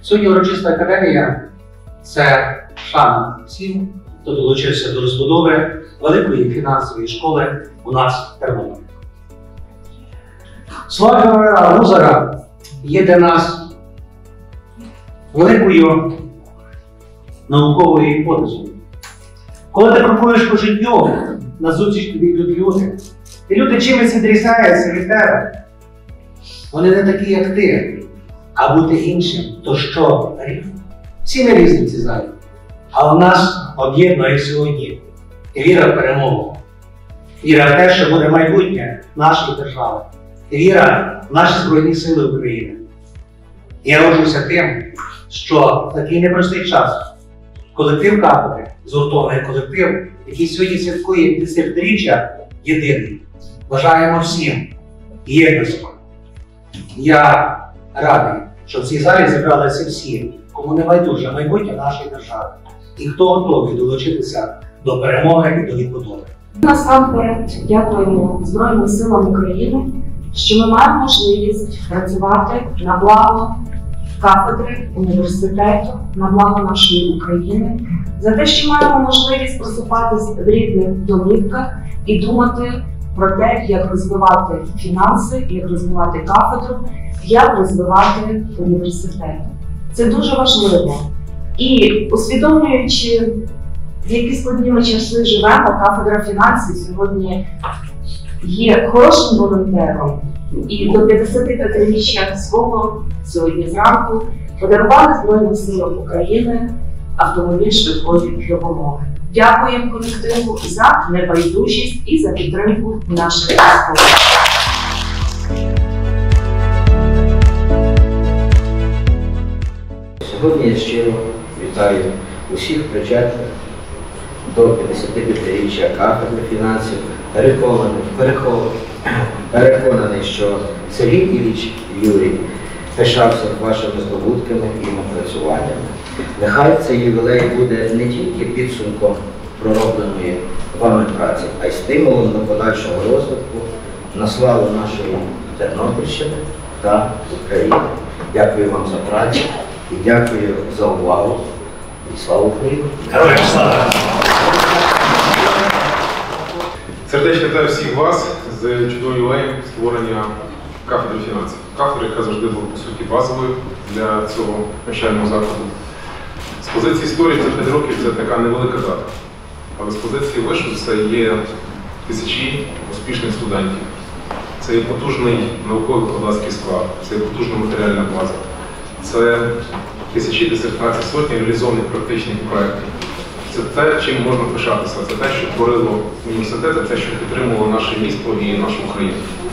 Сьогодні урочиста академія – це шана всім, хто долучився до розбудови великої фінансової школи у нас в Тернополі. Слова Георгія Гузара є для нас великою науковою гіпотезою. Коли ти крокуєш по життю, назустріч тобі йдуть люди, і люди чимось відрізняються від тебе. Вони не такі, як ти, а бути іншим, то що гріх? Всі ми різні в цій залі. Але нас об'єднує сьогодні віра в перемогу, віра в те, що буде майбутнє нашої держави, віра в наші Збройні Сили України. Я горжуся тим, що в такий непростий час колектив кафедри, згуртований колектив, який сьогодні святкує 10-річчя, єдиний. Бажаємо всім єдності. Я радий, що в цій залі зібралися всі, кому не байдуже майбутнє нашої держави, і хто готовий долучитися до перемоги і до відбудови. Насамперед дякуємо Збройним силам України, що ми маємо можливість працювати на благо кафедри, університету, на благо нашої України, за те, що маємо можливість просипатися в рідних домівках і думати про те, як розвивати фінанси, як розвивати кафедру, як розвивати університет. Це дуже важливо. І усвідомлюючи, в які складні ми часи живемо, кафедра фінансів сьогодні є хорошим волонтером. І до 55-річчя свого сьогодні зранку подарували Збройним силам України автомобіль швидкої допомоги. Дякуємо колективу за небайдужість і за підтримку наших військових. Сьогодні я щиро вітаю усіх причетних до 55-річчя кафедри фінансів. Переконаний, що Сергій Ілліч Юрій пишався вашими здобутками і напрацюваннями. Нехай цей ювілей буде не тільки підсумком проробленої вами праці, а й стимулом до подальшого розвитку на славу нашої Тернопільщини та України. Дякую вам за працю і дякую за увагу. І слава Україні! Героям слава! Сердечно вітаю всіх вас з чудовим ювілеєм створення кафедри фінансів. Кафедра, яка завжди була, по суті, базовою для цього навчального закладу. З позиції історії це 5 років – це така невелика дата. Але з позиції вишу це є тисячі успішних студентів. Це є потужний науково-викладацький склад, це є потужна матеріальна база. Це тисячі дисертацій, сотні реалізованих практичних проєктів. Це те, чим можна пишатися, це те, що творило університет, це те, що підтримувало наше місто і нашу Україну.